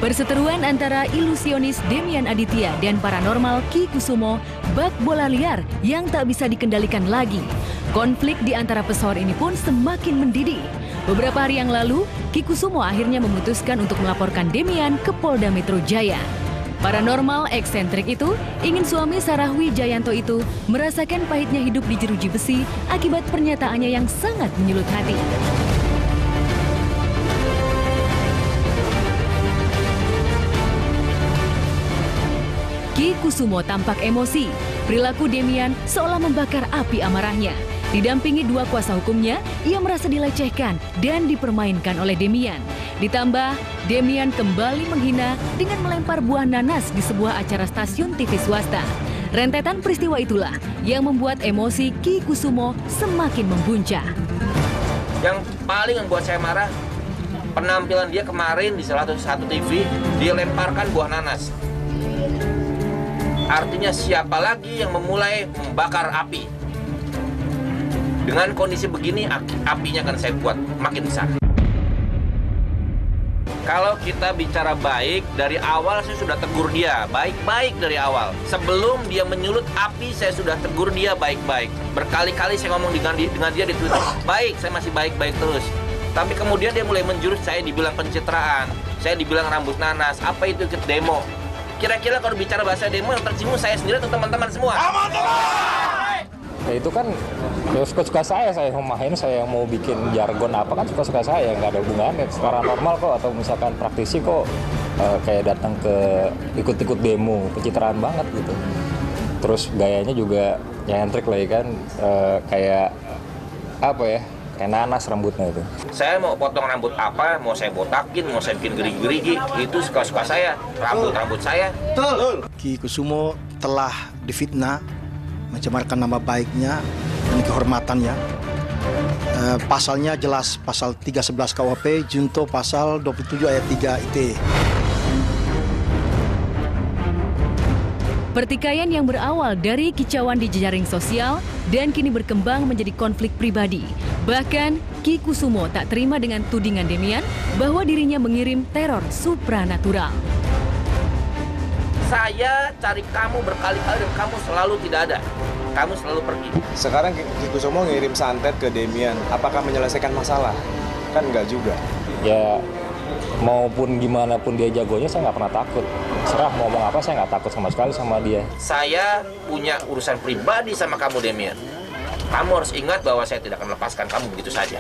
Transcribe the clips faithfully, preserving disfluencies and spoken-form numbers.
Perseteruan antara ilusionis Demian Aditya dan paranormal Ki Kusumo bak bola liar yang tak bisa dikendalikan lagi. Konflik di antara pesohor ini pun semakin mendidih. Beberapa hari yang lalu, Ki Kusumo akhirnya memutuskan untuk melaporkan Demian ke Polda Metro Jaya. Paranormal eksentrik itu ingin suami Sarah Wijayanto itu merasakan pahitnya hidup di jeruji besi akibat pernyataannya yang sangat menyulut hati. Ki Kusumo tampak emosi. Perilaku Demian seolah membakar api amarahnya. Didampingi dua kuasa hukumnya, ia merasa dilecehkan dan dipermainkan oleh Demian. Ditambah, Demian kembali menghina dengan melempar buah nanas di sebuah acara stasiun T V swasta. Rentetan peristiwa itulah yang membuat emosi Ki Kusumo semakin membuncah. Yang paling membuat saya marah, penampilan dia kemarin di salah satu T V, dia lemparkan buah nanas. Artinya siapa lagi yang memulai membakar api? Dengan kondisi begini, apinya akan saya buat makin besar. Kalau kita bicara baik, dari awal saya sudah tegur dia, baik-baik dari awal. Sebelum dia menyulut api, saya sudah tegur dia baik-baik. Berkali-kali saya ngomong dengan dia, dengan dia di Twitter, baik, saya masih baik-baik terus. Tapi kemudian dia mulai menjurus, saya dibilang pencitraan, saya dibilang rambut nanas, apa itu ikut demo. Kira-kira kalau bicara bahasa demo yang tersinggung saya sendiri atau teman-teman semua? Ya itu kan ya suka-suka saya, saya mau main, saya mau bikin jargon apa kan suka-suka saya, nggak ada hubungannya. Secara normal kok, atau misalkan praktisi kok uh, kayak datang ke ikut-ikut demo, pencitraan banget gitu. Terus gayanya juga nyentrik lagi kan, uh, kayak apa ya, kayak nanas rambutnya itu. Saya mau potong rambut apa, mau saya botakin, mau saya bikin gerigi-gerigi, itu suka-suka saya, rambut-rambut saya. Betul. Ki Kusumo telah difitnah, mencemarkan nama baiknya dan kehormatannya. E, pasalnya jelas, pasal tiga sebelas K U H P, junto pasal dua puluh tujuh ayat tiga I T E. Pertikaian yang berawal dari kicauan di jejaring sosial dan kini berkembang menjadi konflik pribadi. Bahkan, Ki Kusumo tak terima dengan tudingan Demian bahwa dirinya mengirim teror supranatural. Saya cari kamu berkali-kali dan kamu selalu tidak ada. Kamu selalu pergi. Sekarang Ki Kusumo ngirim santet ke Demian. Apakah menyelesaikan masalah? Kan enggak juga. Ya, maupun gimana pun dia jagonya, saya nggak pernah takut. Serah mau ngomong apa, saya nggak takut sama sekali sama dia. Saya punya urusan pribadi sama kamu, Demian. Kamu harus ingat bahwa saya tidak akan melepaskan kamu begitu saja.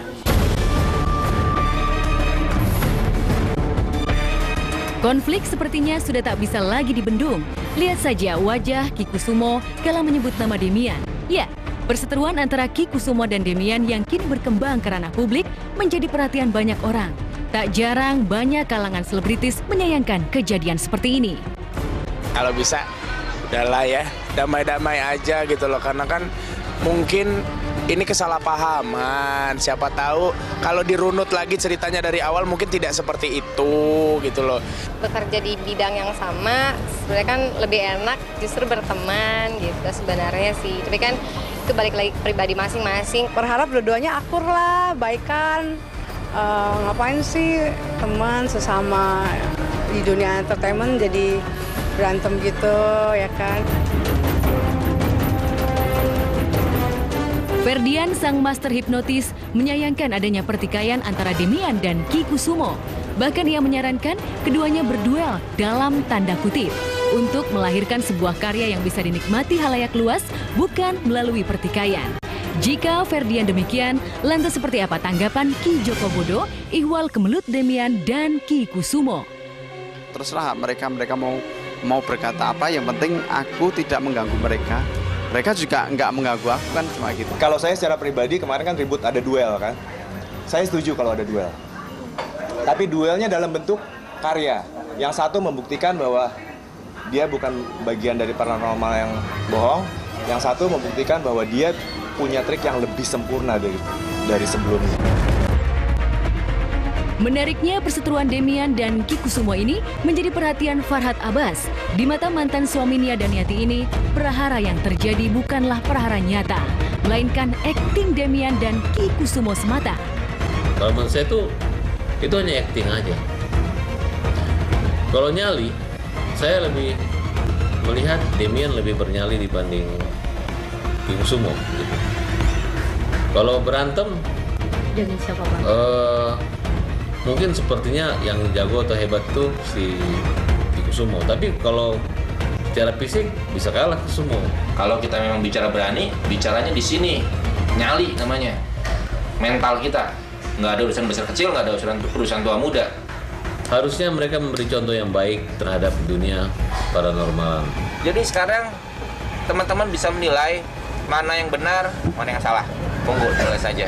Konflik sepertinya sudah tak bisa lagi dibendung. Lihat saja wajah Ki Kusumo kala menyebut nama Demian. Ya, perseteruan antara Ki Kusumo dan Demian yang kini berkembang ke ranah publik menjadi perhatian banyak orang. Tak jarang banyak kalangan selebritis menyayangkan kejadian seperti ini. Kalau bisa, udahlah ya, damai-damai aja gitu loh. Karena kan mungkin ini kesalahpahaman. Siapa tahu kalau dirunut lagi ceritanya dari awal mungkin tidak seperti itu gitu loh. Bekerja di bidang yang sama sebenarnya kan lebih enak justru berteman gitu sebenarnya sih. Tapi kan itu balik lagi pribadi masing-masing. Berharap dua-duanya akur lah, baikan. Uh, ngapain sih teman sesama di dunia entertainment jadi berantem gitu ya kan. Ferdian, sang master hipnotis, menyayangkan adanya pertikaian antara Demian dan Ki Kusumo. Bahkan ia menyarankan keduanya berduel dalam tanda kutip untuk melahirkan sebuah karya yang bisa dinikmati halayak luas, bukan melalui pertikaian. Jika Ferdian demikian, lantas seperti apa tanggapan Ki Joko Bodo, ihwal kemelut Demian dan Ki Kusumo? Terserah mereka, mereka mau mau berkata apa, yang penting aku tidak mengganggu mereka. Mereka juga nggak mengganggu aku kan, cuma gitu. Kalau saya secara pribadi kemarin kan ribut ada duel kan. Saya setuju kalau ada duel. Tapi duelnya dalam bentuk karya. Yang satu membuktikan bahwa dia bukan bagian dari paranormal yang bohong. Yang satu membuktikan bahwa dia punya trik yang lebih sempurna dari dari sebelumnya. Menariknya, perseteruan Demian dan Ki Kusumo ini menjadi perhatian Farhad Abbas. Di mata mantan suami Nia Daniati ini, perahara yang terjadi bukanlah perahara nyata, melainkan akting Demian dan Ki Kusumo semata. Kalau menurut saya itu, itu hanya akting aja. Kalau nyali, saya lebih melihat Demian lebih bernyali dibanding Ki Kusumo. Gitu. Kalau berantem, dengan siapa bang? Uh, mungkin sepertinya yang jago atau hebat tuh si Ki Kusumo. Tapi kalau secara fisik bisa kalah Kusumo. Kalau kita memang bicara berani, bicaranya di sini, nyali namanya, mental kita. Nggak ada urusan besar kecil, nggak ada urusan urusan tua muda. Harusnya mereka memberi contoh yang baik terhadap dunia paranormal. Jadi sekarang teman-teman bisa menilai mana yang benar, mana yang salah. Monggo nilai saja.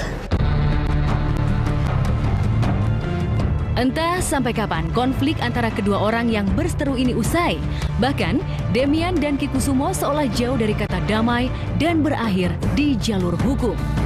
Entah sampai kapan konflik antara kedua orang yang berseteru ini usai. Bahkan, Demian dan Ki Kusumo seolah jauh dari kata damai dan berakhir di jalur hukum.